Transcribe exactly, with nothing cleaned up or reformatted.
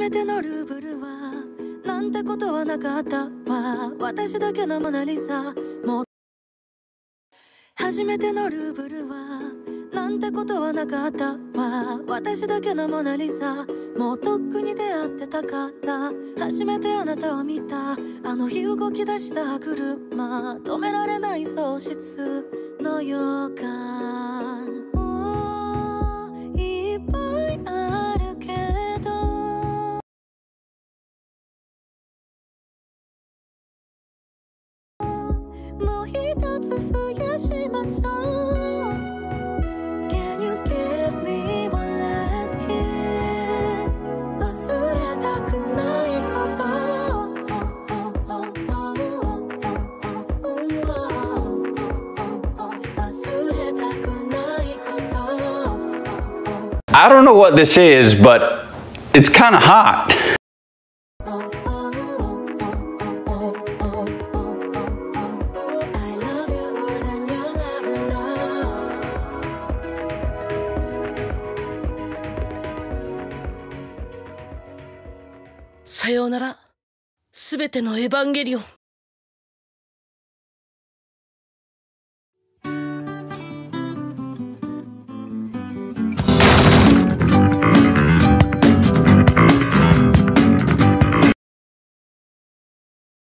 めてのルーブルはなんてことはなかったわ。私だけのモナリザ。もう初めてのルーブルはなんてことはなかったわ。私だけのモナリザ。もうとっくに出会ってたから。初めてあなたを見たあの日動き出した車、止められない喪失の予感。もういっぱいあるけどもう一つ増やしましょう。 Can you give me one last kiss? 忘れたくないこと忘れたくないこと。 I don't know what this is, but it's kind of hot. 「さようなら、すべてのエヴァンゲリオン」。